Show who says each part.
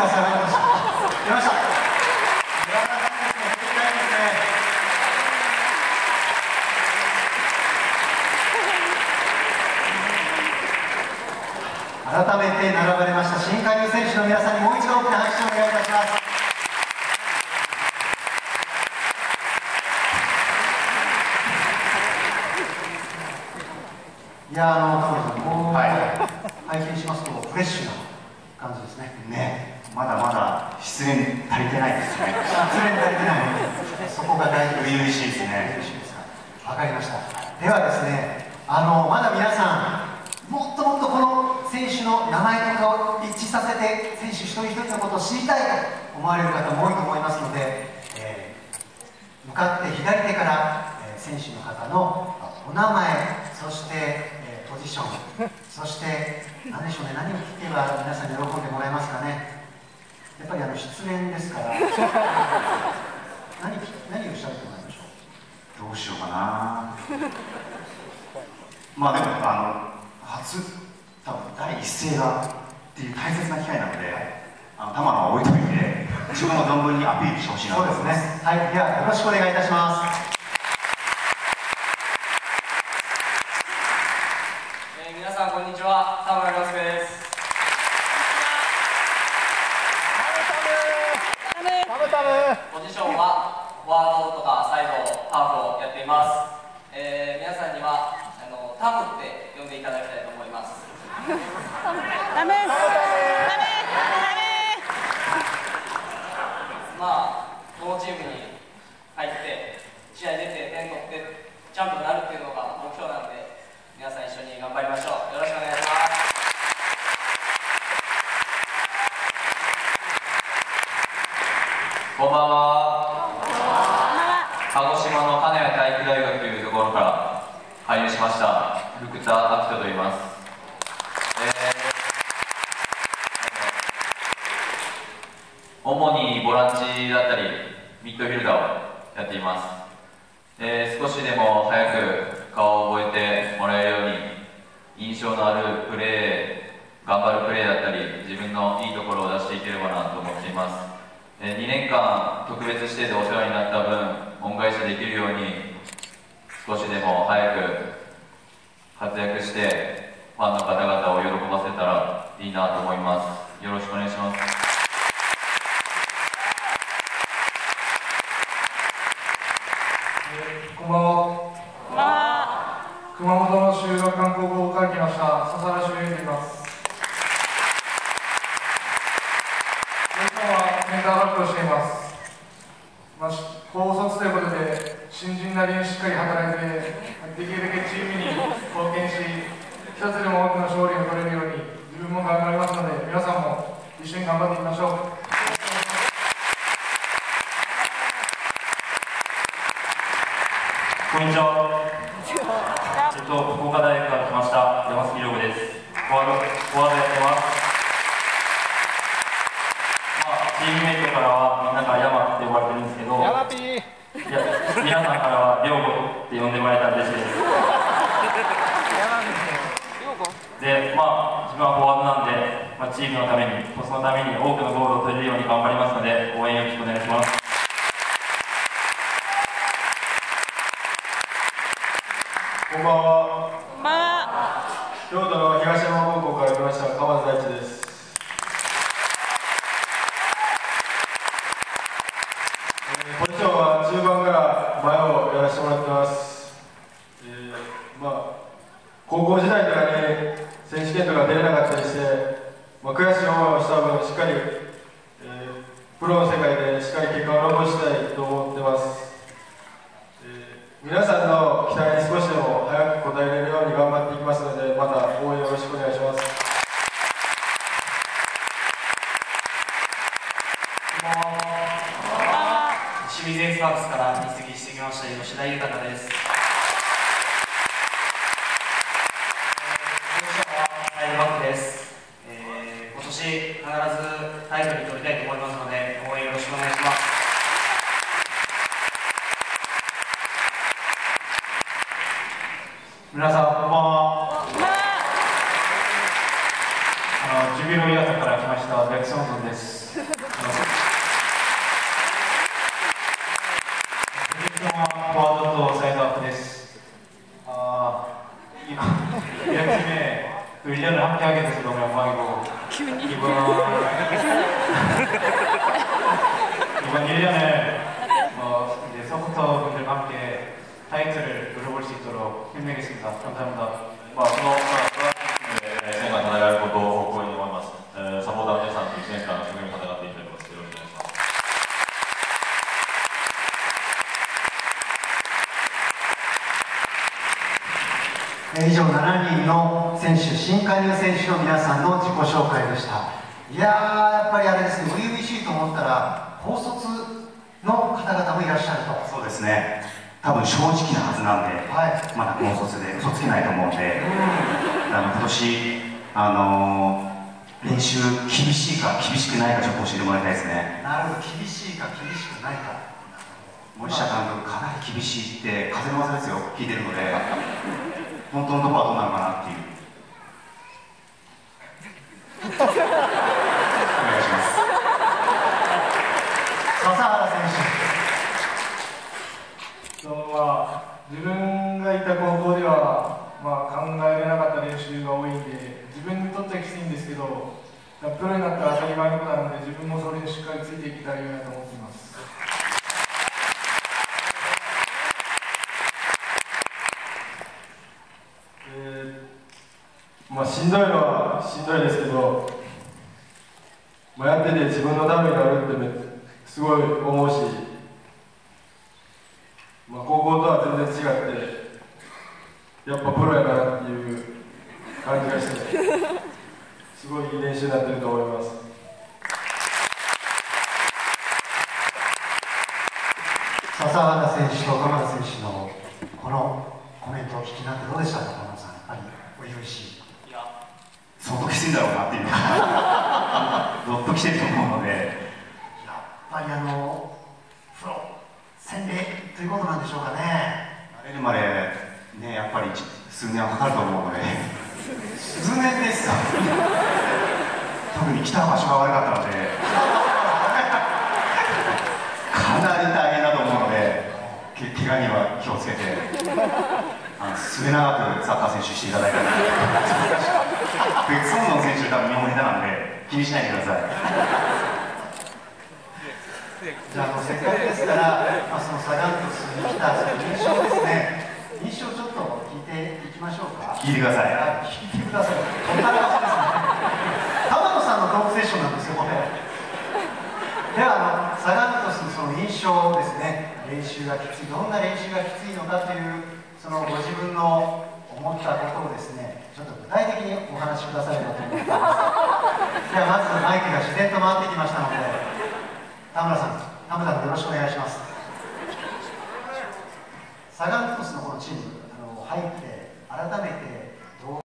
Speaker 1: 下がりました。出ました。改めて並ばれました新加入選手の皆さんにもう一度大きな拍手をお願いいたします。いや田村さん、こう、拝見しますとフレッシュな感じですね。
Speaker 2: まだまだ失恋足りてないですね。
Speaker 1: 失恋足りてない。そこが大事です。
Speaker 2: 初々しいですね。
Speaker 1: わかりました。ではですね、まだ皆さんもっともっとこの選手の名前とかを一致させて選手一人一人のことを知りたいと思われる方も多いと思いますので、向かって左手から、選手の方のお名前、そして、ポジション、そして何でしょうね、何を聞けば皆さんに喜んでもらえますかね。やっぱり失恋ですから何をおっしゃると思いましょう。
Speaker 2: どうしようかな。まあでも多分第一声がっていう大切な機会なので、玉野は置いといて自分の存分にアピールしてほしいなと思います。
Speaker 1: そうですね。はい、ではよろしくお願いいたします。
Speaker 3: 皆さんこんにちは、田村亮介です。ポジションはフォワードとかサイド、ハーフをやっています。皆さんにはタムって呼んでいただきたいと思います。
Speaker 4: ダメ
Speaker 3: このチームに入って試合出て点取ってチャンピオンになるっていうのが目標なので、皆さん一緒に頑張りましょう。よろしくお願いします。
Speaker 5: こんばんは。鹿児島の金谷体育大学というところから加入しました福田明人と言います。主にボランチだったりミッドフィルダーをやっています。少しでも早く顔を覚えてもらえるように印象のあるプレー、頑張るプレーだったり自分のいいところを出していければなと思っています。2年間特別指定でお世話になった分恩返しできるように少しでも早く活躍してファンの方々を喜ばせたらいいなと思います。よろしくお願いします。
Speaker 6: こんばんは。熊本の修学館高校から来ました笹原修平と言います。センターバックをしています。高卒ということで新人なりにしっかり働いてできるだけチームに貢献し、一つでも多くの勝利を取れるように自分も頑張りますので、皆さんも一緒に頑張っていきましょう。
Speaker 7: こんにちは。福岡大学から来ました山崎亮吾です。フォワードやってます。チームメイトからはみんなから山って呼ばれてるんですけど、皆さんからは亮吾って呼んでもらえたら嬉しいです。で、自分はフォワードなんで、チームのために、そのために多くのゴールを取れるように頑張りますので、応援よろしくお願いします。
Speaker 6: こんばんは。京都の東山高校から来ました川津大地です。ポジションは中盤から前をやらせてもらってます。高校時代とかに選手権とか出れなかったりして、悔しい思いをした分しっかり、プロの世界でしっかり結果を残したいと思ってます。皆さんの期待に少しでも早く応えれるように頑張っていきますので、また応援よろしくお願いします。
Speaker 8: 清水エスパークスから移籍してきました吉田豊です。ポジションはサイドバックです。今年必ずタイトルに取りたいと思いますので、応援よろしくお願いします。
Speaker 6: 皆さんこんばんは。ジュビロ磐田から来ました
Speaker 7: したベクソンソンです。ポジションはフォワードとサイドアップです。의견을 함께 하게 돼서 너무 영광이고 이번 1년을 이제 서포터 분들과 함께 타이틀을 노려볼 수 있도록 힘내겠습니다. 감사합니다.
Speaker 5: 1年間戦えることを誇りに思います。サポーターの皆さんと1年間一生懸命戦っていきたいと思います。よろしくお願いします。
Speaker 1: 以上7人の選手、新加入選手の皆さんの自己紹介でした。いやー、やっぱりあれですね、初々しいと思ったら高卒の方々もいらっしゃると。
Speaker 2: そうですね、多分正直なはずなんで、
Speaker 1: はい、
Speaker 2: まだ高卒で嘘つけないと思うんで、今年練習厳しいか厳しくないかちょっと教えてもらいたいですね。
Speaker 1: なるほど、厳しいか厳しくないか。
Speaker 2: 森下監督、かなり厳しいって風の技ですよ、聞いてるので、本当のところはどうなのかなっていう。お願いします。
Speaker 1: 笹原選手。
Speaker 6: 自分がいた高校では、考えれなかった練習が多いんで、自分にとってはきついんですけど、プロになったら当たり前のことなので、自分もそれにしっかりついていきたいなと思っています。しんどいのはしんどいですけど、やってて自分のためになるってすごい思うし、高校とは全然違ってやっぱプロやなっていう感じがして、すごいいい練習になってると思います。
Speaker 1: 笹原選手と鎌田選手のこのコメントを聞きになってどうでしたか、鎌田さん。やっぱり初々しい。
Speaker 2: 相当きついんだろうなっていうのがどっときてると思うので、
Speaker 1: やっぱりプロ洗礼ということなんでしょうかね。
Speaker 2: 慣れるまでね、やっぱり数年はかかると思うので。
Speaker 1: 数年ですか。
Speaker 2: 特に来た場所が悪かったのでかなり大変だと思うので、怪我には気をつけて末永くサッカー選手していただいたりベクソンの選手多分日本下手なんで気にしないでください。
Speaker 1: じゃあせっかくですから、そのサガン鳥栖に来たその印象ですね、印象ちょっと聞いていきましょうか。
Speaker 2: 聞いてください。
Speaker 1: 聞いてください。こんな感じですね。浜野さんのトークセッションなんですよ、これ。ではサガン鳥栖のその印象ですね、練習がきつい、どんな練習がきついのかという、そのご自分の思ったことをですね、ちょっと具体的にお話しくださればと思います。ではまずマイクが自然と回ってきましたので、田村さん、田村さんよろしくお願いします。サガン鳥栖のこのチーム入って改めて